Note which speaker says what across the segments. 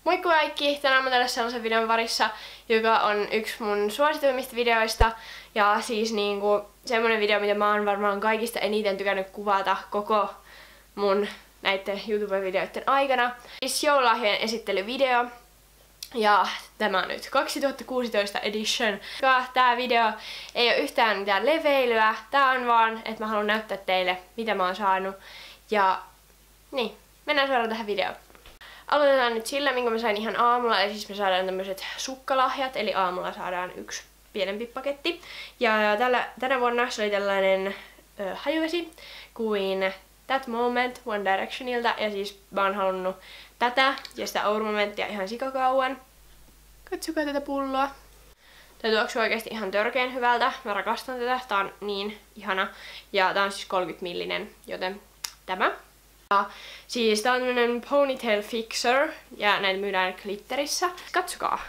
Speaker 1: Moikka kaikki! Tänään mä teille sellaisen videon parissa, joka on yksi mun suosituimmista videoista. Ja siis niinku semmonen video, mitä mä oon varmaan kaikista eniten tykännyt kuvata koko mun näitten YouTube-videoiden aikana. Siis joululahjojen esittelyvideo. Ja tämä on nyt 2016 edition. Tää video ei ole yhtään mitään leveilyä. Tää on vaan, että mä haluan näyttää teille, mitä mä oon saanut. Ja niin, mennään suoraan tähän videoon. Aloitetaan nyt sillä, minkä mä sain ihan aamulla, eli siis me saadaan tämmöiset sukkalahjat, eli aamulla saadaan yksi pienempi paketti. Ja tänä vuonna se oli tällainen hajuvesi kuin That Moment One Directionilta, ja siis mä oon halunnut tätä ja sitä Our Momentia ihan sikakauan. Katsokaa tätä pulloa. Tää tuoksuu oikeesti ihan törkeen hyvältä, mä rakastan tätä, tää on niin ihana. Ja tää on siis 30 millinen, joten tämä. Ja siis tää on tämmönen ponytail fixer ja näitä myydään glitterissä. Katsokaa!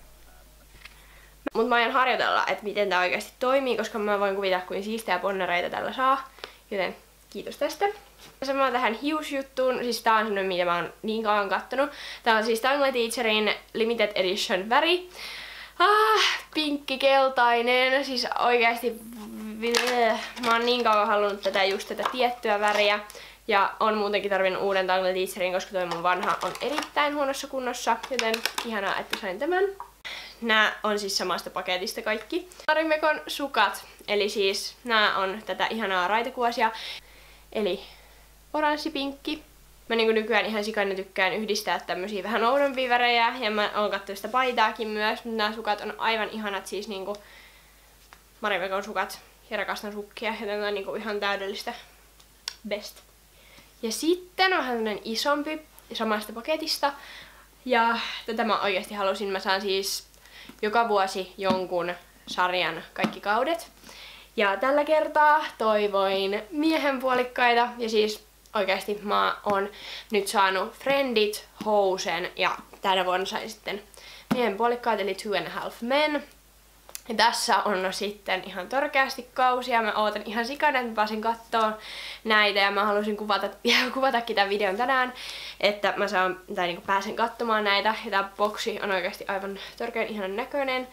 Speaker 1: Mut mä aion harjoitella, että miten tää oikeasti toimii, koska mä voin kuvitella, kuin siistejä ponnereita tällä saa. Joten kiitos tästä. Samoin tähän hiusjuttuun, siis tää on semmonen, mitä mä oon niin kauan kattonut. Tää on siis Tangle Teacherin Limited Edition väri. Pinkki keltainen, siis oikeasti mä oon niin kauan halunnut just tätä tiettyä väriä. Ja on muutenkin tarvinnut uuden Tangle Teacherin, koska toi mun vanha on erittäin huonossa kunnossa, joten ihanaa, että sain tämän. Nää on siis samasta paketista kaikki. Marimekon sukat, eli siis nää on tätä ihanaa raitekuosia, eli oranssipinkki. Mä niinku nykyään ihan sikana tykkään yhdistää tämmösiä vähän oudompia värejä, ja mä oon kattonut sitä paitaakin myös, mutta nää sukat on aivan ihanat, siis niinku Marimekon sukat, ja rakastan sukkia, joten tää on niinku ihan täydellistä. Best. Ja sitten vähän tämmönen isompi samasta paketista. Ja tätä mä oikeesti halusin. Mä saan siis joka vuosi jonkun sarjan kaikki kaudet. Ja tällä kertaa toivoin miehenpuolikkaita. Ja siis oikeesti mä oon nyt saanut Friendit, Housen ja tänä vuonna sain sitten miehenpuolikkaat eli 2.5 Men. Ja tässä on sitten ihan törkeästi kausia. Mä ootan ihan sikana, että mä pääsin kattoon näitä ja mä halusin kuvatakin tämän videon tänään, että mä niinku pääsen katsomaan näitä. Ja tää boksi on oikeasti aivan törkeän ihanan näköinen.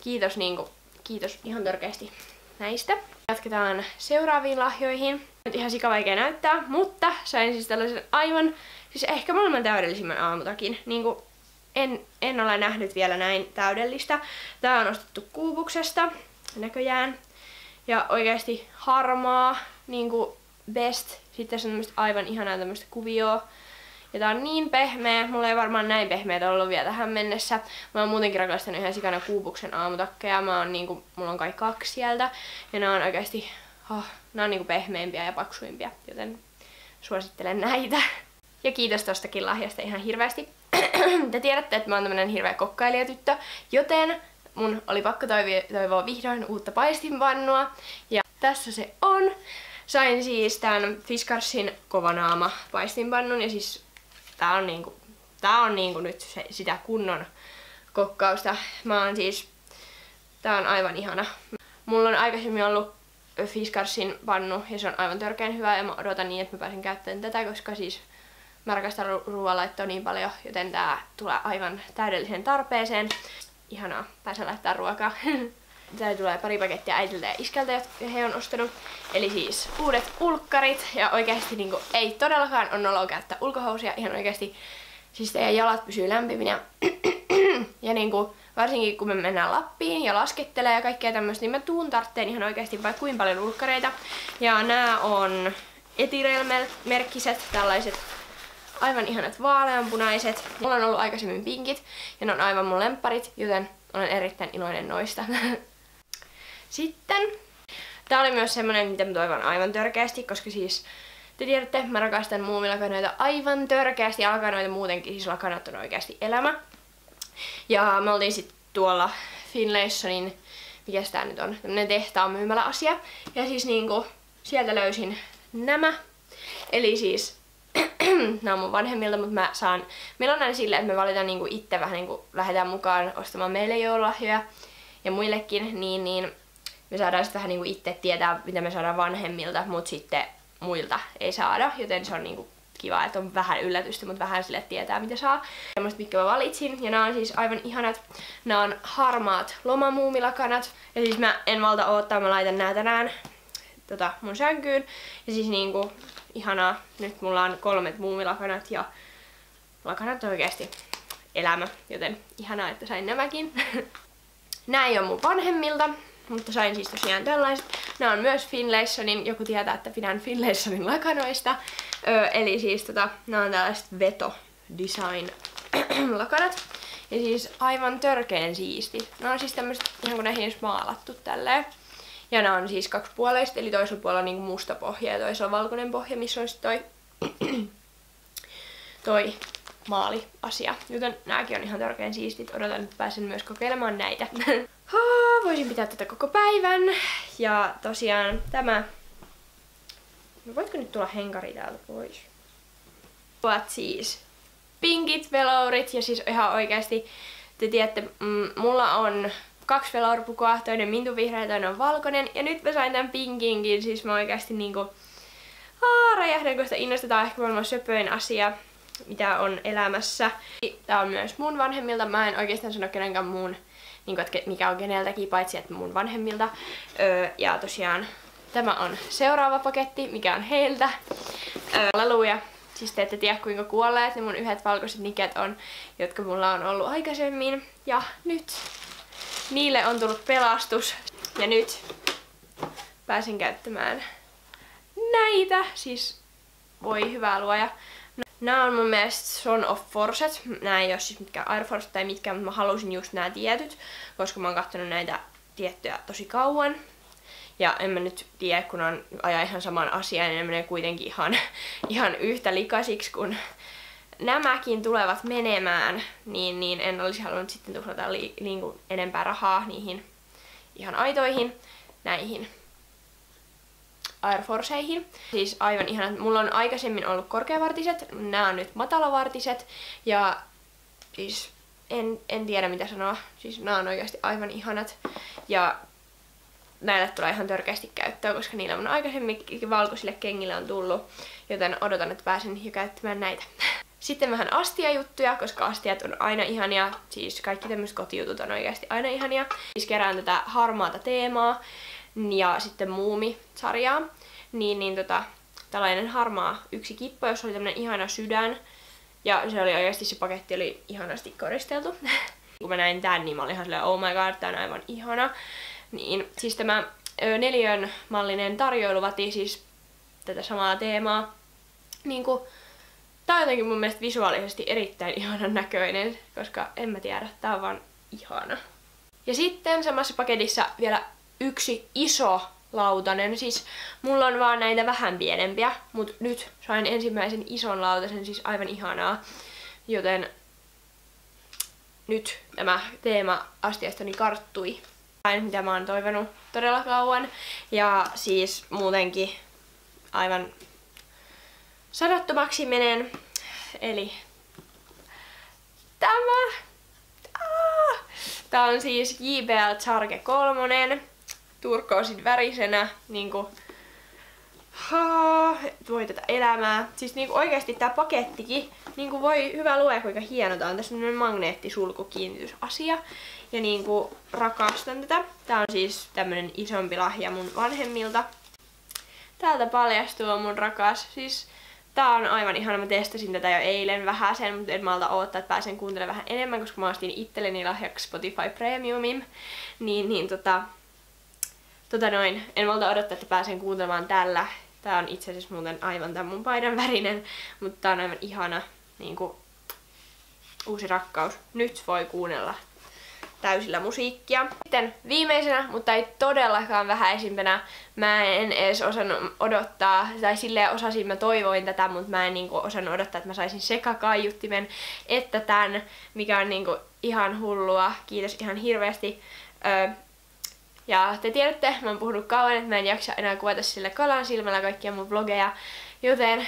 Speaker 1: Kiitos ihan törkeästi näistä. Jatketaan seuraaviin lahjoihin. Nyt ihan sikavaikea näyttää, mutta sain siis tällaisen aivan, siis ehkä maailman täydellisimmän aamutakin. Niinku en ole nähnyt vielä näin täydellistä. Tää on ostettu Kuubuksesta näköjään. Ja oikeasti harmaa, niinku best. Sitten tässä on tämmöstä aivan ihanaa tämmöstä kuvioa. Ja tää on niin pehmeä. Mulla ei varmaan näin pehmeitä ollut vielä tähän mennessä. Mä oon muutenkin rakastanut ihan sikana Kuubuksen aamutakkeja. Mulla on kai 2 sieltä. Ja nää on oikeasti, nää on niinku pehmeämpiä ja paksuimpia. Joten suosittelen näitä. Ja kiitos tostakin lahjasta ihan hirveästi. Te tiedätte, että mä oon tämmönen hirveä kokkailijatyttö, joten mun oli pakko toivoa vihdoin uutta paistinpannua. Ja tässä se on. Sain siis tän Fiskarsin Kovanaama paistinpannun, ja siis tää on niinku nyt sitä kunnon kokkausta. Tää on aivan ihana. Mulla on aikaisemmin ollut Fiskarsin pannu, ja se on aivan törkeän hyvä, ja mä odotan niin, että mä pääsen käyttämään tätä, koska siis mä rakastan ruoanlaittoa niin paljon, joten tää tulee aivan täydelliseen tarpeeseen. Ihanaa, pääsen laittaa ruokaa. Tää tulee pari pakettia äitiltä ja iskältä, jotka he on ostanut. Eli siis uudet ulkkarit. Ja oikeesti niinku ei todellakaan ole noloa käyttää ulkohousuja. Ihan oikeesti siis teidän jalat pysyy lämpiminä. Ja niinku varsinkin kun me mennään Lappiin ja laskettelee ja kaikkea tämmöstä, niin mä tuun tartteen ihan oikeesti vaikka kuinka paljon ulkkareita. Ja nää on Etirel-merkkiset, tällaiset aivan ihanat vaaleanpunaiset. Mulla on ollut aikaisemmin pinkit ja ne on aivan mun lempparit, joten olen erittäin iloinen noista. Sitten tää oli myös semmonen, mitä mä toivon aivan törkeästi, koska siis te tiedätte, mä rakastan muumilakanoita aivan törkeästi ja lakanoita muutenkin, siis lakanat on oikeasti elämä. Ja me oltiin sit tuolla Finlaysonin, mikäs tää nyt on, tämmönen tehtaan myymäläasia. Ja siis niinku sieltä löysin nämä, eli siis nämä on mun vanhemmilta, mutta meillä on aina silleen, että me valitaan niinku itse vähän niinku lähdetään mukaan ostamaan meille joululahjoja ja muillekin, niin me saadaan sitten vähän niinku itse tietää, mitä me saadaan vanhemmilta, mutta sitten muilta ei saada, joten se on niinku kiva, että on vähän yllätystä, mutta vähän sille tietää mitä saa. Semmoiset, mitkä mä valitsin, ja nämä on siis aivan ihanat. Nämä on harmaat lomamuumilakanat, ja siis mä en valta odottaa, mä laitan nää tänään mun sänkyyn. Ja siis niinku ihanaa, nyt mulla on 3 muumilakanat, ja lakanat on oikeesti elämä, joten ihanaa, että sain nämäkin. Nää ei oo mun vanhemmilta, mutta sain siis tosiaan tällaiset. Nää on myös Finlaysonin, joku tietää, että pidän Finlaysonin lakanoista. Eli siis nää on tällaiset veto design lakanat. Ja siis aivan törkeen siistit. Nää on siis tämmöset ihan kun näihin olisi maalattu tälleen. Ja nää on siis kaksipuoleista, eli toisella puolella on niinku musta pohja ja toisella valkoinen pohja, missä on sit toi maaliasia. Joten nääkin on ihan törkeen siistit. Odotan, että pääsen myös kokeilemaan näitä. Voisin pitää tätä koko päivän. Ja tosiaan tämä... No voitko nyt tulla henkari täältä pois? Ovat siis pinkit velourit ja siis ihan oikeasti te tiedätte, mulla on 2 velouripukua, toinen mintuvihreä ja toinen on valkoinen. Ja nyt mä sain tän pinkinkin, siis mä oikeasti niinku räjähdän, kun sitä innostetaan ehkä maailman söpöin asia, mitä on elämässä. Tää on myös mun vanhemmilta, mä en oikeastaan sano kenenkään muun, niinku, että mikä on keneltäkin, paitsi että mun vanhemmilta. Ja tosiaan tämä on seuraava paketti, mikä on heiltä. Leluja. Siis te ette tiedä kuinka kuolleet ne mun yhdet valkoiset niket on, jotka mulla on ollut aikaisemmin. Ja nyt niille on tullut pelastus. Ja nyt pääsen käyttämään näitä. Siis voi hyvää luoja. Nää on mun mielestä Son of Forces. Nää ei oo siis mitkään Air Force tai mitkään, mutta mä halusin just nää tietyt, koska mä oon kattonut näitä tiettyjä tosi kauan. Ja en mä nyt tiedä, kun on ajaa ihan saman asian, niin ne menee kuitenkin ihan yhtä likaisiksi, kun nämäkin tulevat menemään, niin en olisi halunnut sitten tuhlata enempää rahaa niihin ihan aitoihin, näihin Air Forceihin. Siis aivan ihanat. Mulla on aikaisemmin ollut korkeavartiset, nämä on nyt matalavartiset, ja siis en tiedä mitä sanoa. Siis nämä on oikeasti aivan ihanat, ja näille tulee ihan törkeästi käyttöä, koska niillä on aikaisemmin valkoisille kengille on tullut, joten odotan, että pääsen jo käyttämään näitä. Sitten vähän astiajuttuja, koska astiat on aina ihania, siis kaikki tämmöiset kotijutut on oikeasti aina ihania. Siis kerään tätä harmaata teemaa ja sitten muumi-sarjaa, tällainen harmaa yksi kippo, jossa oli tämmönen ihana sydän, ja se oli oikeasti, se paketti oli ihanasti koristeltu. Kun mä näin tän, niin mä olin ihan silleen, oh my god, tää on aivan ihana. Niin, siis tämä 4 mallinen tarjoilu vaatii siis tätä samaa teemaa. Niinku, tää on jotenkin mun mielestä visuaalisesti erittäin ihanan näköinen, koska en mä tiedä, tää on vaan ihana. Ja sitten samassa paketissa vielä yksi iso lautanen, siis mulla on vaan näitä vähän pienempiä, mut nyt sain ensimmäisen ison lautasen, siis aivan ihanaa. Joten nyt tämä teema astiastani karttui. Mitä mä oon toivonut todella kauan. Ja siis muutenkin aivan sanattomaksi menen. Eli tämä. Tää on siis JBL Charge 3. Turkoosin värisenä. Niinku voi tätä elämää. Siis niinku oikeesti tää pakettikin. Niinku voi hyvä luoja kuinka hieno tää on. Tässä on magneettisulkukiinnitysasia. Ja niinku rakastan tätä. Tää on siis tämmönen isompi lahja mun vanhemmilta. Täältä paljastuu mun rakas. Siis tää on aivan ihana. Mä testasin tätä jo eilen vähäsen, mutta en malta odottaa, että pääsen kuuntelemaan vähän enemmän, koska mä ostin itselleni lahjaksi Spotify Premiumin. En malta odottaa, että pääsen kuuntelemaan tällä. Tää on itse asiassa muuten aivan tän mun paidan värinen, mutta tää on aivan ihana niinku uusi rakkaus. Nyt voi kuunnella täysillä musiikkia. Sitten viimeisenä, mutta ei todellakaan vähäisimpänä, mä en edes osannut odottaa, tai silleen osasin, mä toivoin tätä, mutta mä en niinku osannut odottaa, että mä saisin sekä kaiuttimen että tän, mikä on niinku ihan hullua. Kiitos ihan hirveästi. Ja te tiedätte, mä oon puhunut kauan, että mä en jaksa enää kuvata sillä kalan silmällä kaikkia mun vlogeja, joten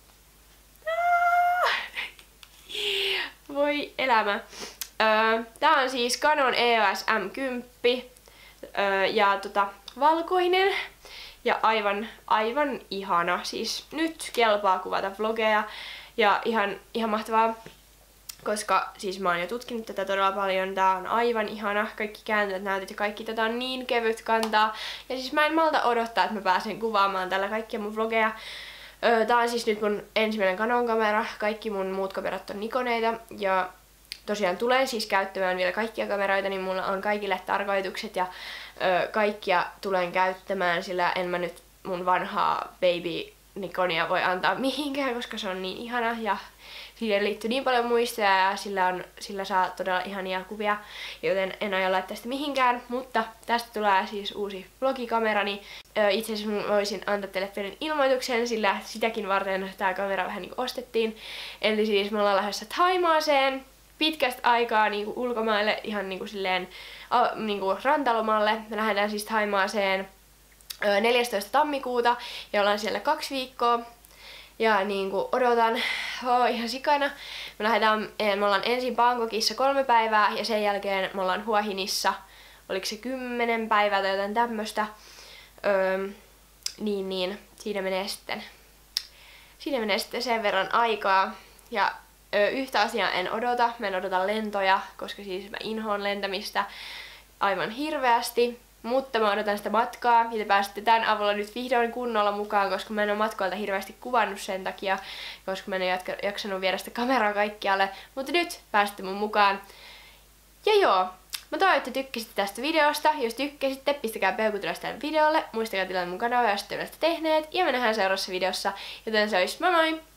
Speaker 1: voi elämä. Tää on siis Canon EOS M10 ja valkoinen. ja aivan ihana. Siis nyt kelpaa kuvata vlogeja ja ihan mahtavaa, koska siis mä oon jo tutkinut tätä todella paljon. Tää on aivan ihana, kaikki kääntyvät näytöt ja kaikki, tätä on niin kevyt kantaa. Ja siis mä en malta odottaa, että mä pääsen kuvaamaan tällä kaikkia mun vlogeja. Tää on siis nyt mun ensimmäinen Canon-kamera, kaikki mun muut kamerat on Nikoneita ja tosiaan tulen siis käyttämään vielä kaikkia kameroita, niin mulla on kaikille tarkoitukset ja kaikkia tulen käyttämään, sillä en mä nyt mun vanhaa baby Nikonia voi antaa mihinkään, koska se on niin ihana ja siihen liittyy niin paljon muistoja ja sillä saa todella ihania kuvia, joten en aio laittaa sitä mihinkään, mutta tästä tulee siis uusi vlogikamerani. Itse asiassa voisin antaa teille pienen ilmoituksen, sillä sitäkin varten tää kamera vähän niinku ostettiin. Eli siis me ollaan lähdössä Thaimaaseen pitkästä aikaa niinku ulkomaille, ihan niinku silleen niinku rantalomalle. Me lähdetään siis Thaimaaseen 14. tammikuuta ja ollaan siellä 2 viikkoa. Ja niinku odotan ihan sikana. Me ollaan ensin Bangkokissa 3 päivää ja sen jälkeen me ollaan Hua Hinissa, oliko se 10 päivää tai jotain tämmöstä. Niin, siinä menee sitten sen verran aikaa. Ja yhtä asiaa en odota, mä en odota lentoja, koska siis mä inhoan lentämistä aivan hirveästi. Mutta mä odotan sitä matkaa ja te pääsette tämän avulla nyt vihdoin kunnolla mukaan, koska mä en ole matkoilta hirveästi kuvannut sen takia, koska mä en ole jaksanut viedä sitä kameraa kaikkialle. Mutta nyt pääsette mun mukaan. Ja joo, mä toivon, että tykkäsitte tästä videosta. Jos tykkäsitte, pistäkää peukut ylös tälle videolle. Muistakaa tilata mun kanavaa, jos ette ole sitä tehneet. Ja me nähdään seuraavassa videossa. Joten se olisi moi moi!